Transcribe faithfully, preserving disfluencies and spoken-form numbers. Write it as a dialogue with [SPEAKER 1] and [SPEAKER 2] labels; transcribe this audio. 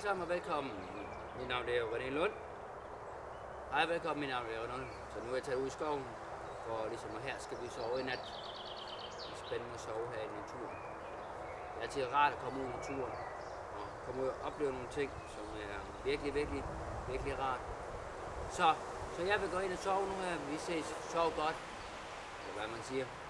[SPEAKER 1] sammen og velkommen. Mit navn er René Lund. Hej, velkommen. Mit navn er René Lund. Så nu er jeg taget ud i skoven, for ligesom og her skal vi sove i nat. Det er spændende at sove her i naturen. Det er altid rart at komme ud i naturen og komme ud og opleve nogle ting, som er virkelig, virkelig, virkelig rart. Så, så jeg vil gå ind og sove nu her. Vi ses. Sov godt. Eller hvad man siger.